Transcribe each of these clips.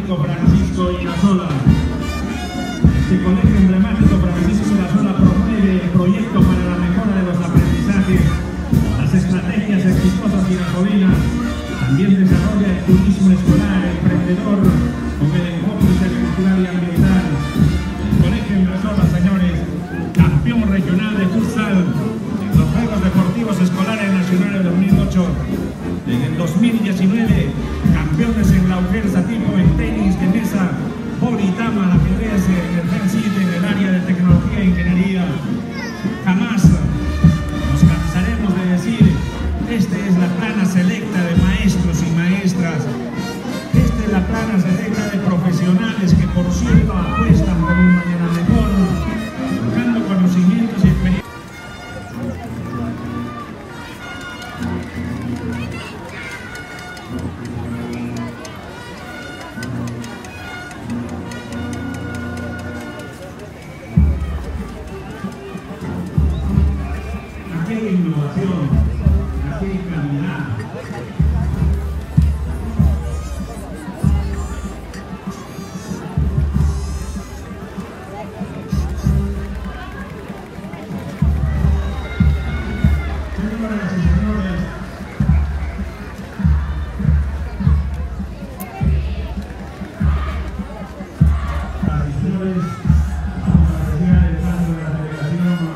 emblemático Francisco Irasola. Este colegio emblemático Francisco Irasola promueve el proyecto para la mejora de los aprendizajes, las estrategias exitosas irasolinas. También desarrolla el turismo escolar emprendedor con el enfoque intercultural y ambiental. El colegio Irasola, señores, campeón regional de futsal en los Juegos Deportivos Escolares Nacionales 2008. En el 2019, campeones en la Ujerza tipo en tenis de mesa, vóley, dama, ajedrez, en el FENSIT, en el área de tecnología e ingeniería. Jamás nos cansaremos de decir, esta es la plana selecta de maestros y maestras. Esta es la plana selecta de profesionales que, por cierto, apuestan por un mañana mejor, buscando conocimientos y experiencias. Aquí hay innovación, aquí hay calidad. Señoras y señores, vamos a retirar el paso de la delegación.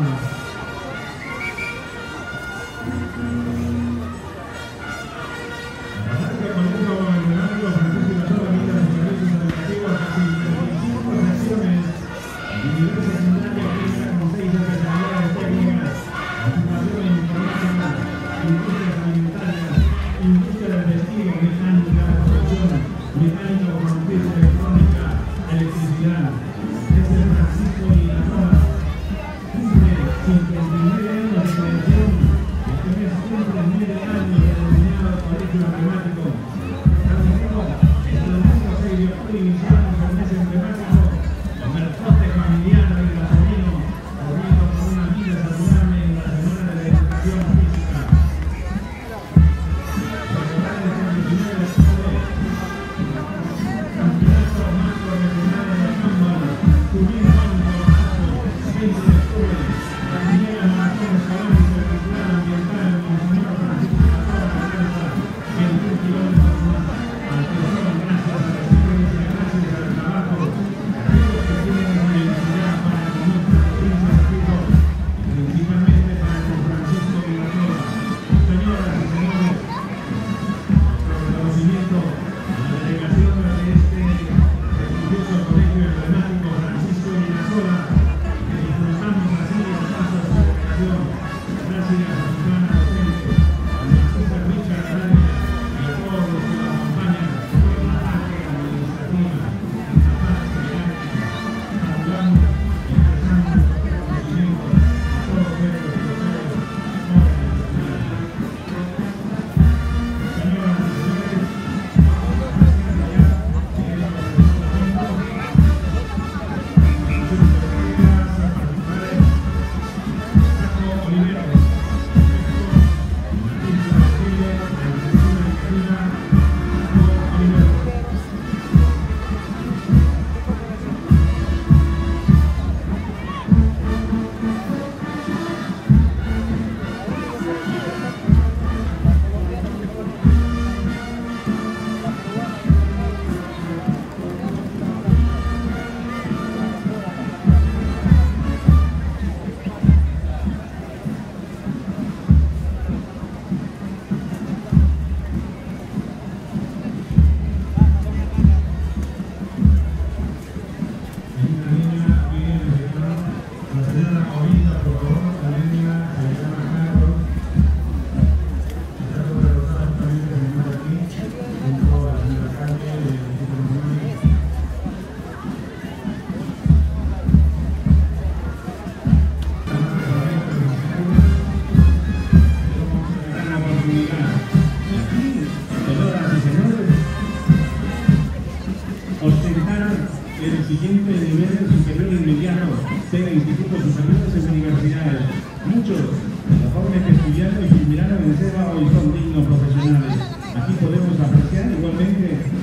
El siguiente nivel superior inmediato, sea institutos superiores o universidades. Muchos de los jóvenes que estudiaron y culminaron en SEBA hoy son dignos profesionales. Aquí podemos apreciar igualmente a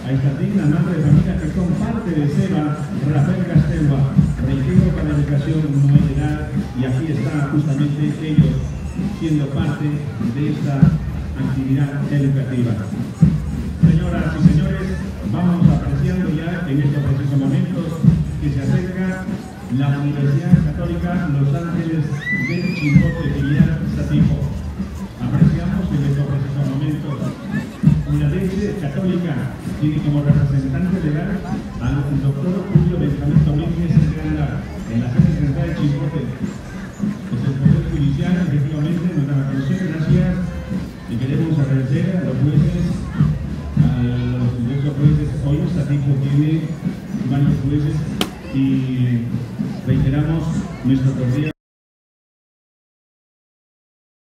a estas dignas madres de familia que son parte de SEBA, Rafael Castelba. Reitero, para educación no hay edad, y aquí está justamente ellos siendo parte de esta actividad educativa. Señoras y señores, vamos apreciando ya en estos precisos momentos que se acerca la Universidad Católica Los Ángeles de Chimbote, filial Satipo. Apreciamos en estos precisos momentos la Universidad Católica tiene como representante legal al doctor Julio Benjamín Domínguez en la sede central de Chimbote. Pues el Poder Judicial, efectivamente, nos da a conocer, gracias, y queremos agradecer a los jueces, a los diversos jueces. Hoy Satipo tiene varios jueces y reiteramos nuestro cordial